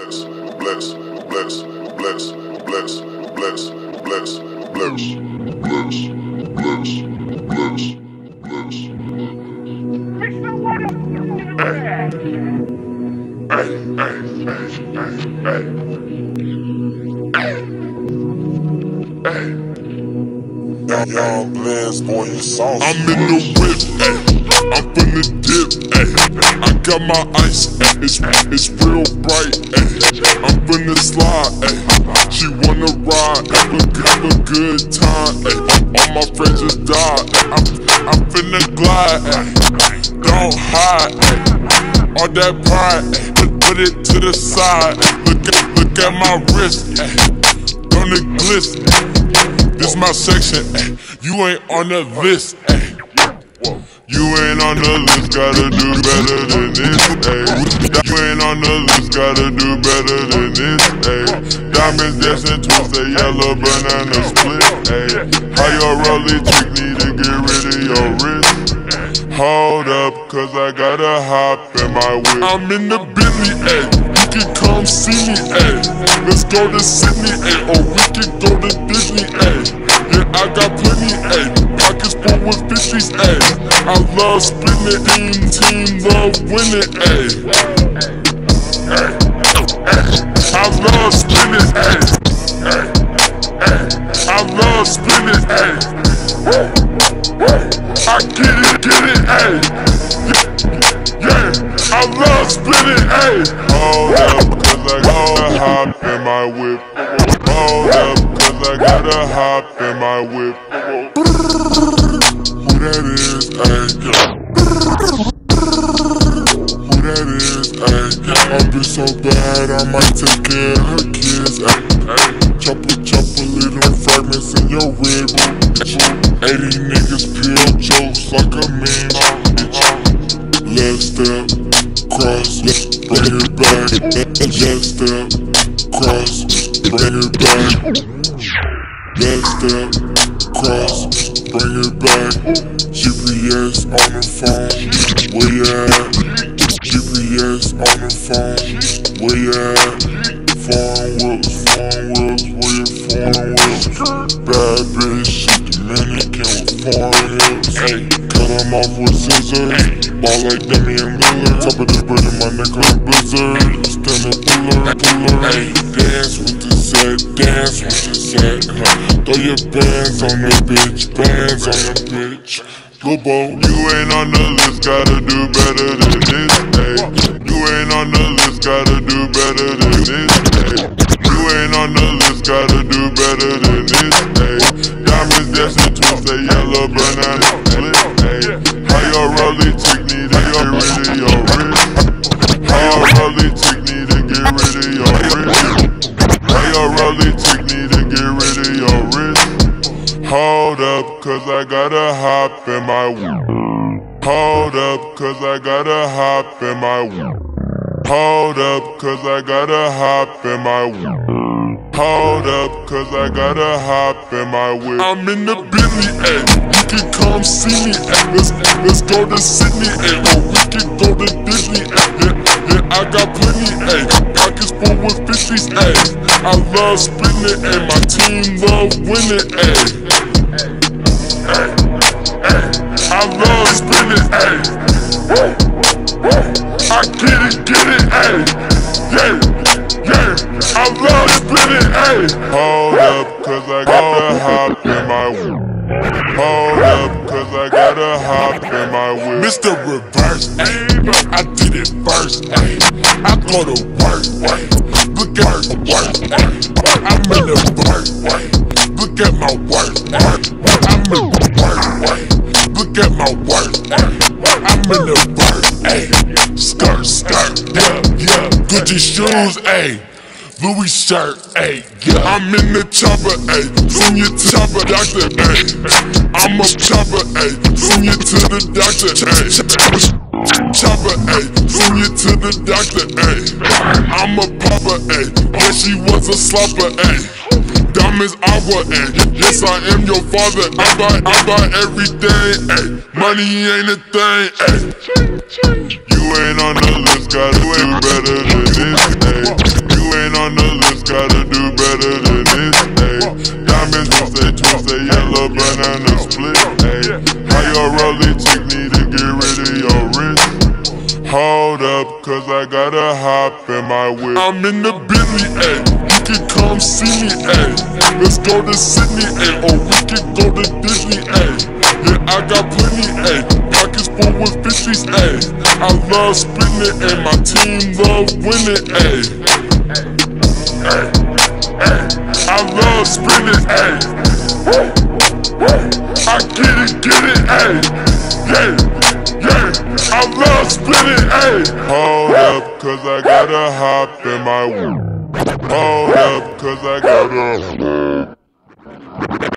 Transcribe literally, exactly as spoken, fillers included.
blitz, blitz, blitz, blitz, blitz, blitz, blitz, blitz, blitz, blitz, blitz, blitz. Hey, hey, hey, hey, hey, hey. Young Blitz, boy, you saucy. I'm in the whip, ayy. I'm finna dip, ayy. I got my ice, ayy. It's, it's real bright, ayy. I'm finna slide, ayy. She wanna ride, have a, have a good time, ayy. All my friends just died, ayy. I'm, I'm finna glide, ayy. Don't hide, ayy. All that pride, ayy. Put, put it to the side, ayy. Look at, look at my wrist, ayy. Don't it glisten, ayy. This my section, ay. You ain't on the list, ay. You ain't on the list, gotta do better than this, ay. You ain't on the list, gotta do better than this, ay. Diamonds dancing, twist a yellow banana split, ay. How your rollie chick need to get rid of your wrist? Hold up, cause I gotta hop in my whip. I'm in the Bentley, ay. You can come see me, ay. Let's go to Sydney, ay. Or we can go to Disney, ay. Yeah, I got plenty, ayy. Pockets full with fifties, ayy. I love spinning, team, team, love winning, ayy. Ay, ay. I love spinning, ayy. Ay, ay. I love spinning, ayy. I get it, get it, ayy. Yeah, yeah. I love spinning, ayy. Hold up, cause I gotta hop in my whip. Hold up, cause I gotta hop in my whip. Who that is, ayy? Who that is, ayy? My bitch so bad, I might take care of her kids, ayy. Chop a, chop a little fragments in your rib, bitch. eighty niggas peel jokes like a meme, bitch. Left step, cross, bring it back. Left step, cross, bring it back. Left step, cross, bring it back. G P S on the phone, where you at? G P S on the phone, where you at? Foreign wheels, foreign wheels, where you foreign wheels? Bad bitch, she Dominican with foreign hips. Ay, cut them off with scissors, ball like Damian Lillard. Top of the bird in my neck like Blizzard. Stand up, puller, puller. Ay, dance with the set, dance with the set. Huh. Throw your bands on the bitch, bands on the bitch. Bobo, you ain't on the list, gotta do better than this, ayy. You ain't on the list, gotta do better than this, ayy. You ain't on the list, gotta do better than this, ayy. Diamonds dancing, twist a yellow banana split, ayy. How your rollie chick need to get rid of your wrist? How your rollie chick need to get rid of your wrist? How your rollie chick need to get rid of your wrist? Hold up, cause I gotta hop in my whip. Hold up, cause I gotta hop in my whip. Hold up, cause I gotta hop in my whip. Hold up, cause I gotta hop in my whip. I'm in the Bentley, ayy. You can come see me, ayy. Let's, let's go to Sydney, ayy. Or we can go to Disney, ayy. Yeah, yeah, I got plenty, ayy. Pockets full with fifties, ayy. I love spinning, ayy. My team love winning, ayy. Ay, ay. I love spinning, ayy. I get it, get it, ayy. Yeah, yeah. I love spinning, ayy. Hold up, cause I gotta hop in my whip. Hold up, cause I gotta hop in my whip. Mister Reverse, ayy. I did it first, ayy. I go to work, ayy. Look at my work, ayy. I'm in the work, ayy. Look at my work, ayy. I'm in the work, ayy. Look at my work, ayy. I'm in the work, ayy. Skirt, skirt, yeah, yeah. Gucci shoes, ayy. Louis shirt, ayy, yeah. I'm in the chopper, ayy. Send you to chopper, doctor, ayy. I'm a chopper, ayy. Send you to the doctor, ayy. Chopper, ayy. Send you to the doctor, ayy. I'm a popper, ayy. Yeah, she was a slopper, ayy. Diamonds agua, ayy. Yes, I am your father. I buy, I buy everything, ayy. Money ain't a thing, ayy. You ain't on the list, gotta do better than this, ayy. You Hold up, cause I gotta hop in my whip. I'm in the Bentley, ayy. You can come see me, ayy. Let's go to Sydney, ayy. Or we can go to Disney, ayy. Yeah, I got plenty, ayy. Pockets full with fifties, ayy. I love spitting it, and my team love winning, ayy. Ay, ay. I love spinning, ayy. I get it, get it, ayy. Yeah, yeah. I love spinning, ayy. Hold up, cause I gotta hop in my whip. Hold up, cause I gotta